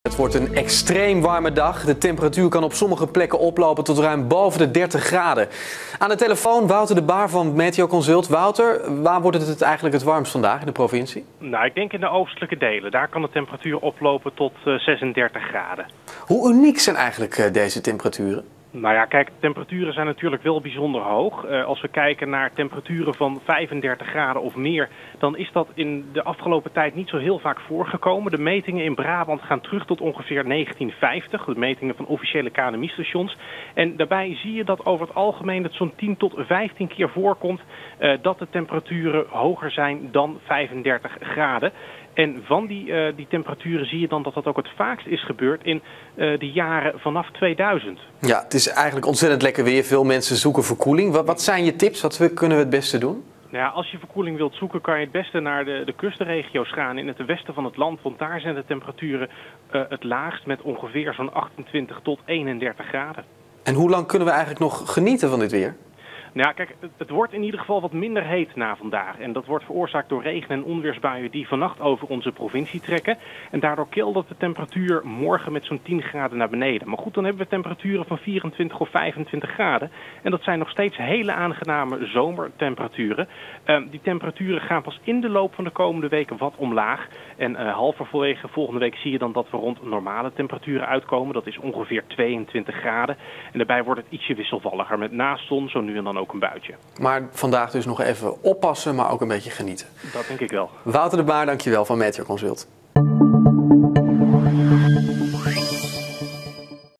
Het wordt een extreem warme dag. De temperatuur kan op sommige plekken oplopen tot ruim boven de 30 graden. Aan de telefoon Wouter de Baar van Meteoconsult. Wouter, waar wordt het eigenlijk het warmst vandaag in de provincie? Nou, ik denk in de oostelijke delen. Daar kan de temperatuur oplopen tot 36 graden. Hoe uniek zijn eigenlijk deze temperaturen? Nou ja, kijk, temperaturen zijn natuurlijk wel bijzonder hoog. Als we kijken naar temperaturen van 35 graden of meer, dan is dat in de afgelopen tijd niet zo heel vaak voorgekomen. De metingen in Brabant gaan terug tot ongeveer 1950, de metingen van officiële KNMI-stations. En daarbij zie je dat over het algemeen het zo'n 10 tot 15 keer voorkomt dat de temperaturen hoger zijn dan 35 graden. En van die temperaturen zie je dan dat dat ook het vaakst is gebeurd in de jaren vanaf 2000. Ja, het is eigenlijk ontzettend lekker weer. Veel mensen zoeken verkoeling. Wat zijn je tips? Wat kunnen we het beste doen? Nou ja, als je verkoeling wilt zoeken kan je het beste naar de kustregio's gaan in het westen van het land. Want daar zijn de temperaturen het laagst met ongeveer zo'n 28 tot 31 graden. En hoe lang kunnen we eigenlijk nog genieten van dit weer? Nou ja, kijk, het wordt in ieder geval wat minder heet na vandaag. En dat wordt veroorzaakt door regen- en onweersbuien die vannacht over onze provincie trekken. En daardoor keldert de temperatuur morgen met zo'n 10 graden naar beneden. Maar goed, dan hebben we temperaturen van 24 of 25 graden. En dat zijn nog steeds hele aangename zomertemperaturen. Die temperaturen gaan pas in de loop van de komende weken wat omlaag. En halverwege volgende week zie je dan dat we rond normale temperaturen uitkomen. Dat is ongeveer 22 graden. En daarbij wordt het ietsje wisselvalliger met naast zon zo nu en dan ook een buitje. Maar vandaag dus nog even oppassen, maar ook een beetje genieten. Dat denk ik wel. Wouter de Baar, dankjewel van Meteoconsult.